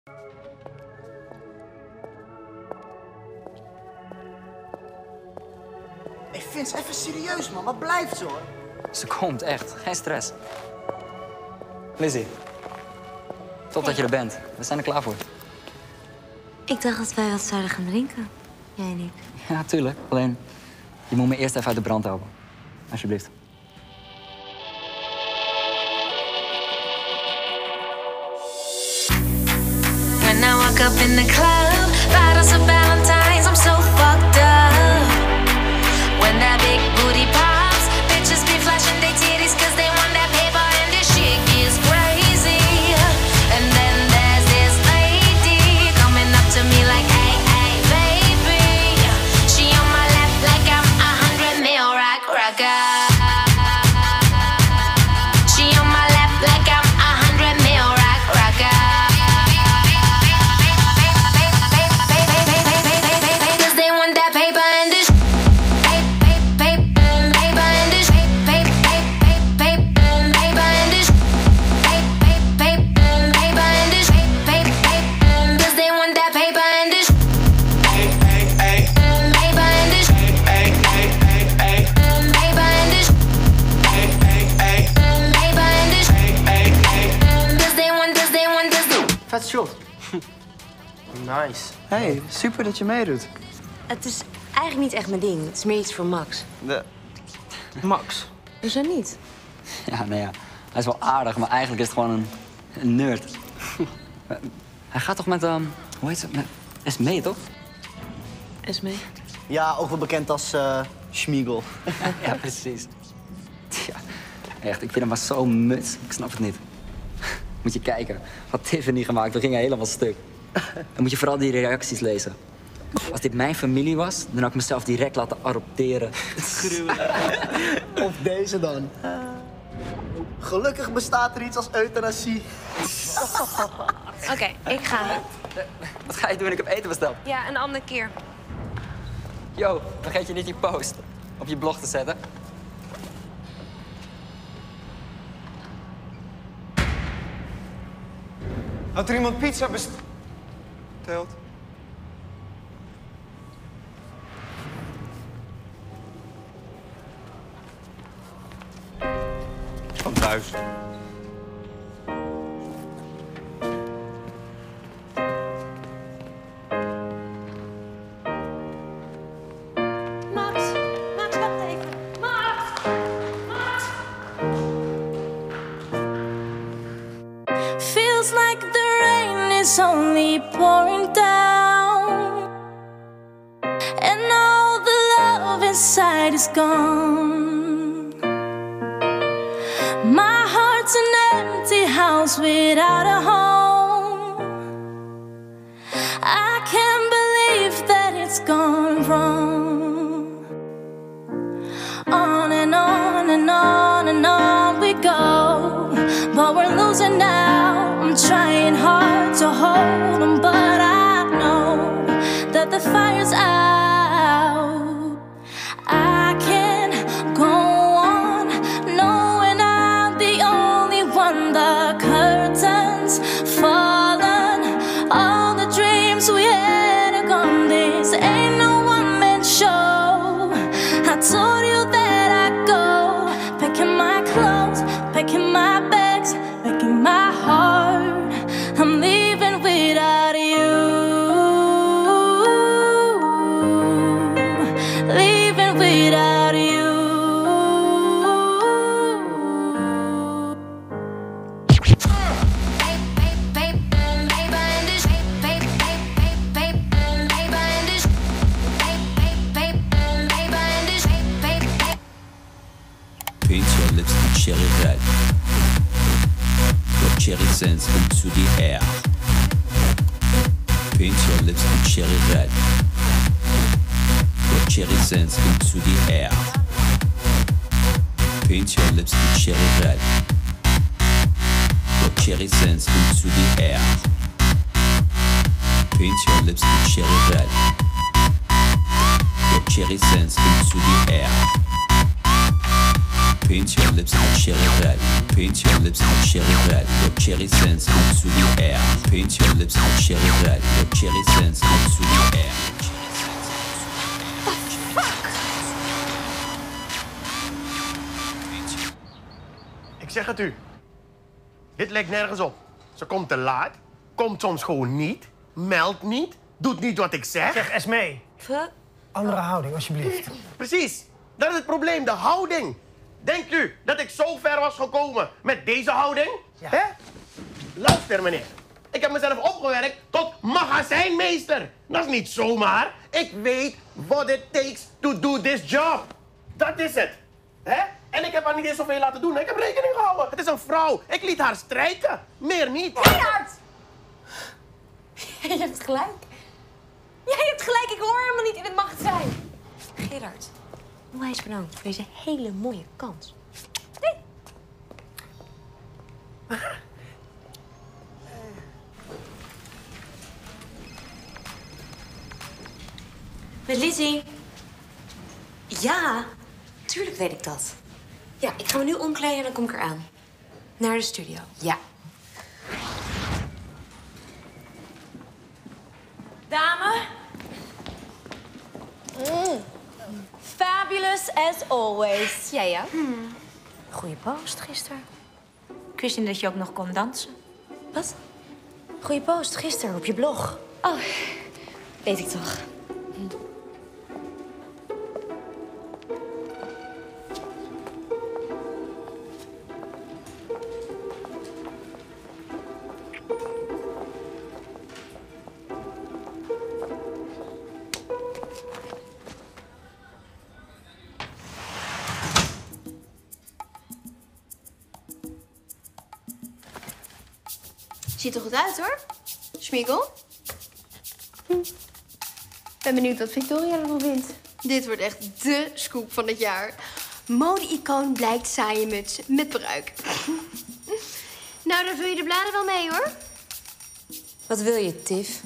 Hey Vince, even serieus man, wat blijft zo hoor? Ze komt, echt. Geen stress. Lizzy, top dat je er bent. We zijn er klaar voor. Ik dacht dat wij wat zouden gaan drinken. Jij en ik. Ja, tuurlijk. Alleen, je moet me eerst even uit de brand helpen. Alsjeblieft. When I walk up in the club, bottles of Valentine's, I'm so fucked up. When that big booty pops, bitches be flashing their titties cause they want that paper and this shit gets crazy. And then there's this lady coming up to me like, hey, hey, baby. She on my lap like I'm 100 mil rocker. She on my lap like I'm 100 mil rocker. Vet shot. Nice. Hey, super dat je meedoet. Het is eigenlijk niet echt mijn ding. Het is meer iets voor Max. Max? Hoezo niet? Ja, nou ja. Hij is wel aardig, maar eigenlijk is het gewoon een nerd. Hij gaat toch met, hoe heet ze? Met Esmee, toch? Esmee? Ja, ook wel bekend als Schmiegel. Ja, precies. Ja, echt, ik vind hem maar zo muts. Ik snap het niet. Moet je kijken. Wat Tiffany gemaakt, we gingen helemaal stuk. Dan moet je vooral die reacties lezen. Als dit mijn familie was, dan had ik mezelf direct laten adopteren. Of deze dan. Gelukkig bestaat er iets als euthanasie. Oké, ik ga. Wat ga je doen? Ik heb eten besteld. Ja, een andere keer. Yo, vergeet je niet die post op je blog te zetten. Had er iemand pizza besteld? Van thuis. Max, wacht even. Max! Max! Feels like the rain is only pouring down, and all the love inside is gone. My heart's an empty house without a home. I can't believe that it's gone wrong. On and on and on and on we go, but we're losing now. I'm trying hard to hold on, but I know that the fire's out. I can't go on knowing I'm the only one. The curtains fallen, all the dreams we had are gone. This ain't no one-man show. I told you that I'd go, packing my clothes, packing my bags, packing my heart. I'm leaving without you, leaving without you. Paint your lips with cherry red. Your cherry scents into the air. Paint your lips with cherry red. Your cherry scents into the air. Paint your lips with cherry red. Your cherry scents into the air. Paint your lips with cherry red. Your cherry scents into the air. Paint your lips like cherry red. Paint your lips like cherry red. Your cherry sense comes to the air. Paint your lips like cherry red. Your cherry sense comes to the air. Ik zeg het u. Dit lijkt nergens op. Ze komt te laat, komt soms gewoon niet, meldt niet, doet niet wat ik zeg. Zeg, Esmee. Andere houding, alsjeblieft. Precies. Dat is het probleem, de houding. Denkt u dat ik zo ver was gekomen met deze houding? Ja. Hè? Luister, meneer. Ik heb mezelf opgewerkt tot magazijnmeester. Dat is niet zomaar. Ik weet what it takes to do this job. Dat is het. Hè? En ik heb haar niet eens zoveel laten doen. Ik heb rekening gehouden. Het is een vrouw. Ik liet haar strijken. Meer niet. Gerard! Je hebt gelijk. Jij hebt gelijk, ik hoor helemaal niet in het magazijn. Gerard, onwijs bedankt voor deze hele mooie kans. Met Lizzy. Ja, tuurlijk weet ik dat. Ja, ik ga me nu omkleden en dan kom ik eraan. Naar de studio. Ja. Dame. Fabulous as always. Jij ja? Goeie post gisteren. Ik wist niet dat je ook nog kon dansen. Wat? Goeie post gisteren op je blog. Oh, weet ik toch. Ziet er goed uit, hoor. Schmiegel. Ben benieuwd wat Victoria ervan vindt. Dit wordt echt dé scoop van het jaar. Mode-icoon blijkt saaie muts met peruik. Nou, daar vul je de bladen wel mee, hoor. Wat wil je, Tiff?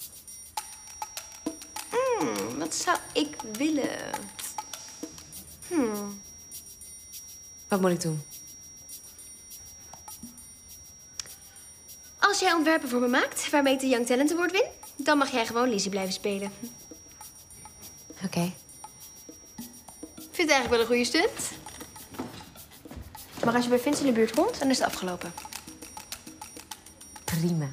Wat zou ik willen? Wat moet ik doen? Als jij ontwerpen voor me maakt, waarmee ik de Young Talent Award win, dan mag jij gewoon Lizzy blijven spelen. Oké. Ik vind het eigenlijk wel een goede stunt. Maar als je bij Vince in de buurt komt, dan is het afgelopen. Prima.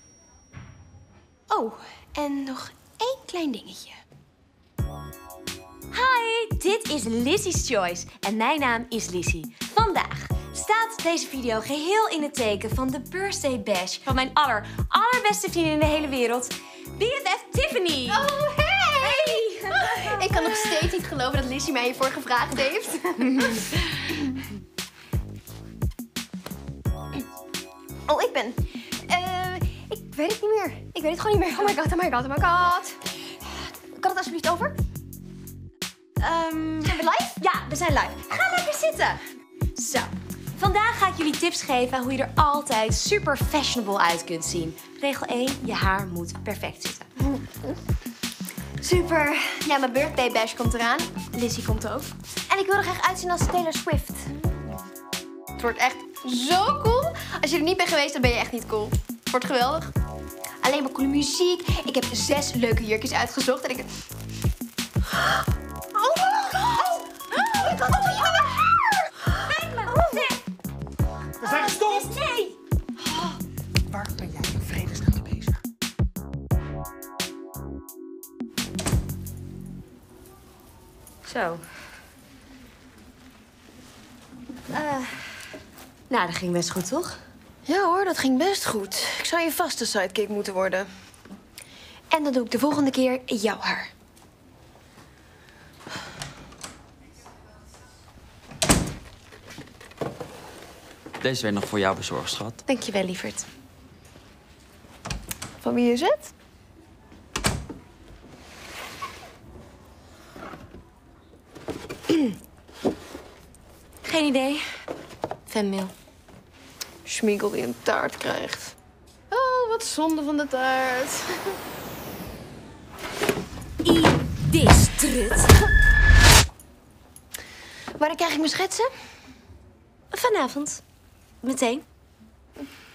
Oh, en nog één klein dingetje. Hi, dit is Lizzy's Choice en mijn naam is Lizzy. Vandaag staat deze video geheel in het teken van de birthday bash van mijn allerbeste vriendin in de hele wereld, BFF Tiffany. Oh, hey! Ik kan nog steeds niet geloven dat Lizzy mij hiervoor gevraagd heeft. Oh, ik ben... ik weet het niet meer. Ik weet het gewoon niet meer. Oh my god, oh my god, oh my god. Kan het alsjeblieft over? Zijn we live? Ja, we zijn live. Ga lekker zitten. Zo, vandaag ga ik jullie tips geven hoe je er altijd super fashionable uit kunt zien. Regel 1, je haar moet perfect zitten. Super. Ja, mijn birthday bash komt eraan. Lizzy komt ook. En ik wil er graag uitzien als Taylor Swift. Het wordt echt zo cool. Als je er niet bent geweest, dan ben je echt niet cool. Het wordt geweldig. Alleen maar coole muziek. Ik heb 6 leuke jurkjes uitgezocht en ik... Oh my god! Ik kan het niet meer. We zijn gestopt! Nee! Waar ben jij in vredesnaam mee bezig? Zo. Nou, dat ging best goed, toch? Ja hoor, dat ging best goed. Ik zou je vaste sidekick moeten worden. En dan doe ik de volgende keer jouw haar. Deze werd nog voor jou bezorgd, schat. Dankjewel, lieverd. Van wie is het? Geen idee. Fanmail. Schmiegel die een taart krijgt. Oh, wat zonde van de taart. Dit strut. Wanneer krijg ik mijn schetsen? Vanavond. Meteen.